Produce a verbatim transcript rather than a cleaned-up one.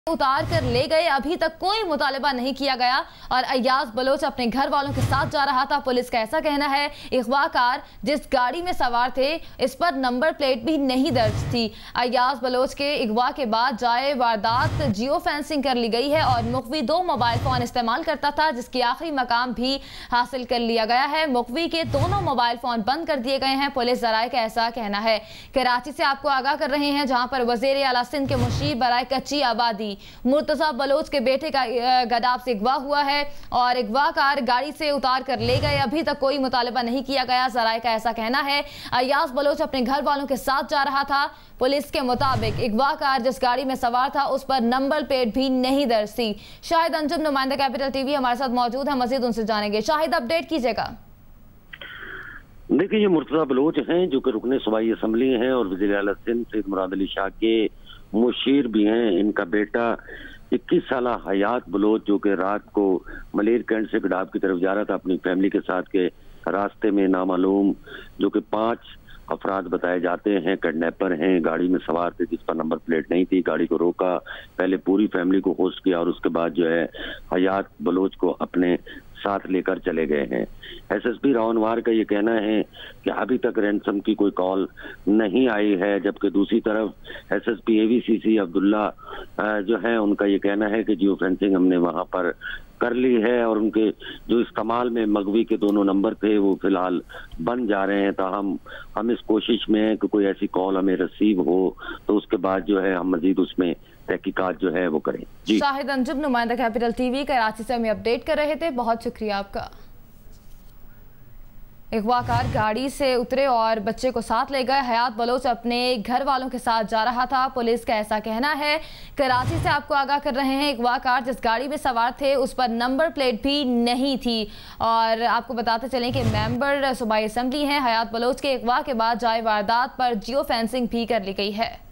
उतार कर ले गए। अभी तक कोई मुतालिबा नहीं किया गया और अय्याज बलोच अपने घर वालों के साथ जा रहा था। पुलिस का ऐसा कहना है अगवा कार जिस गाड़ी में सवार थे इस पर नंबर प्लेट भी नहीं दर्ज थी। अय्याज बलोच के अगवा के बाद जाए वारदात जियो फेंसिंग कर ली गई है और मुखवी दो मोबाइल फोन इस्तेमाल करता था जिसकी आखिरी मकाम भी हासिल कर लिया गया है। मुखवी के दोनों मोबाइल फोन बंद कर दिए गए हैं। पुलिस जराये का ऐसा कहना है। कराची से आपको आगाह कर रहे हैं जहां पर वजीर आला सिंध के मुशीर बराए कच्ची आबादी मुर्तजा बलोच के बेटे का गडाप से अगवा हुआ है और अगवा कार गाड़ी से उतार कर ले गए। अभी तक कोई मुतालिबा नहीं किया गया। जराये का ऐसा कहना है अय्याज बलोच अपने घर वालों के साथ जा रहा था। पुलिस के मुताबिक अगवा कार जिस गाड़ी में सवार था उस पर नंबर प्लेट भी नहीं दर्ज थी। शाहिद अंजुम नुमाइंदा कैपिटल टीवी हमारे साथ मौजूद है, मजीद उनसे जानेंगे। शाहिद, अपडेट कीजिएगा। देखिए, ये मुर्तजा बलोच हैं जो कि रुकने सूबाई असम्बली हैं और वज़ीर आला सिंध सैयद मुराद अली शाह के मुशीर भी हैं। इनका बेटा इक्कीस साल हयात बलोच जो कि रात को मलेर कैंट से गडाप की तरफ जा रहा था अपनी फैमिली के साथ, के रास्ते में नामालूम जो कि पांच अफराद बताए जाते हैं किडनैपर हैं गाड़ी में सवार थे जिस पर नंबर प्लेट नहीं थी। गाड़ी को रोका, पहले पूरी फैमिली को होस्ट किया और उसके बाद जो है हयात बलोच को अपने साथ लेकर चले गए हैं। एसएसपी राव अनवार का ये कहना है कि अभी तक रैंसम की कोई कॉल नहीं आई है, जबकि दूसरी तरफ एसएसपी एवीसीसी अब्दुल्ला जो है उनका ये कहना है कि जियो फेंसिंग हमने वहां पर कर ली है और उनके जो इस्तेमाल में मगवी के दोनों नंबर थे वो फिलहाल बन जा रहे हैं। ताहम हम इस कोशिश में हैं कि कोई ऐसी कॉल हमें रिसीव हो तो उसके बाद जो है हम मजीद उसमें तहकीकात जो है वो करें। जी, शाहिद अंजुम नुमाइंदा कैपिटल टीवी कराची से हमें अपडेट कर रहे थे, बहुत शुक्रिया आपका। अगवाकार गाड़ी से उतरे और बच्चे को साथ ले गए। हयात बलोच अपने घर वालों के साथ जा रहा था। पुलिस का ऐसा कहना है। कराची से आपको आगाह कर रहे हैं अगवाकार जिस गाड़ी में सवार थे उस पर नंबर प्लेट भी नहीं थी और आपको बताते चलें कि मेंबर सूबाई असम्बली हैं। हयात बलोच के अगवा के बाद जाए वारदात पर जियो फेंसिंग भी कर ली गई है।